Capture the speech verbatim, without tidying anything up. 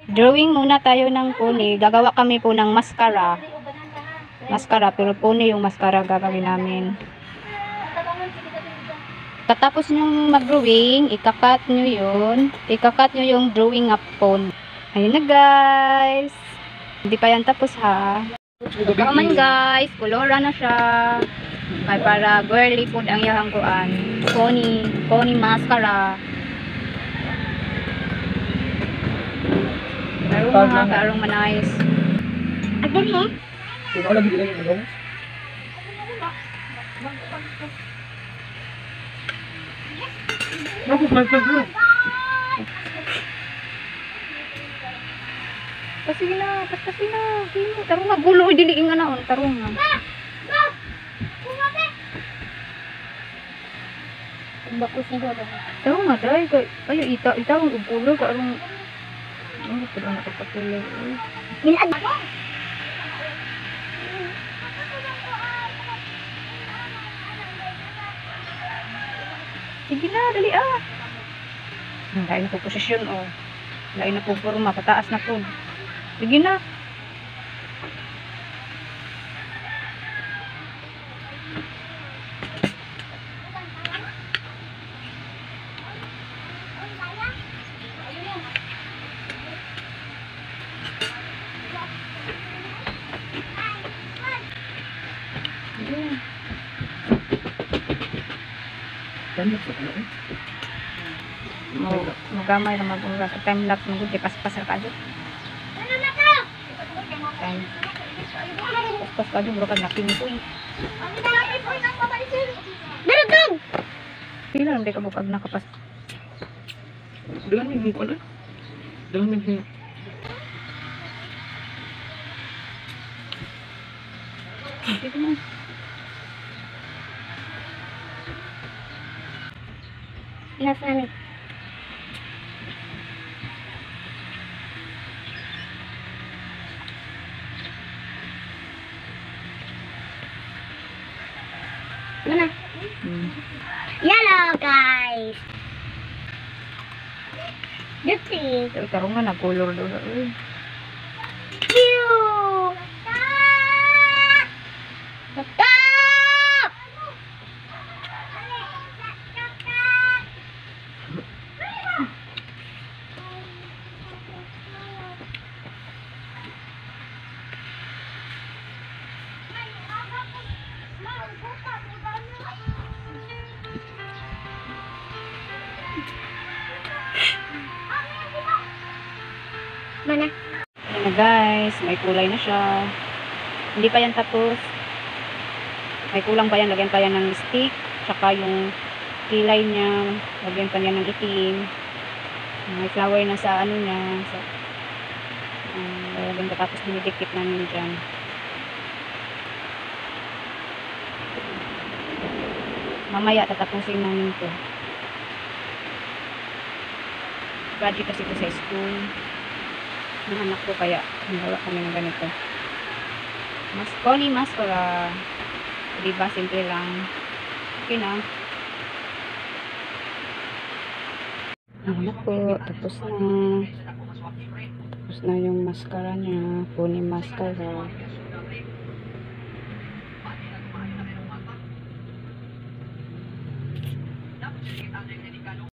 Drawing muna tayo ng pony. Gagawa kami po ng mascara. Mascara, pero pony yung mascara gagawin namin. Katapos nyo mag-drawing, ikakat nyo yun. Ikakat nyo yung drawing up pony. Ayun na guys. Hindi pa yan tapos ha. Kaman guys, kolora na siya. Ay para girly food ang iyang kuan. Pony, pony mascara. Karong mga, karong manayos. Agad eh? Ikaw lagi lang yung ano? Bakit may pagod? Kasi na, kasi na. Tarong nga gulo, diliing nga naon. Tarong nga. Tarong nga, dahil. Kayo, ita, itawang ugulo. Tarong. Ano, tarong nakapatuloy. Milag. Sige na, dali ah. Lain na po posisyon, oh. Lain na po forma, pataas na po. Sige na. Mo magamay na mag-ura sa time lapse mo gud pas-pas ra kadto. Time. Pas-pas kadto bro kan nakin ko. Darugtog. Pila lang ka mo pag nakapas. Dengan minggu ano? Dengan minggu. Dito mo. Ilas namin. Mana? Hmm. Yellow guys. Duty. Tarong nga na color do. Pew. Stop. Mana? Ayan na guys, may kulay na siya. Hindi pa yan tapos. May kulang pa yan, lagyan pa yan ng stick, tsaka yung kilay niya, lagyan pa yan ng itim. May flower na sa ano niya. Sa, uh, lagyan pa tapos dinidikit namin dyan. Mamaya tatapusin namin ito. Project kasi ito sa school ng anak ko, kaya nagawa kami ng ganito. Mas pony mascara, diba simple lang. Okay na. Ang anak ko tapos na tapos na yung mascara niya, pony mascara.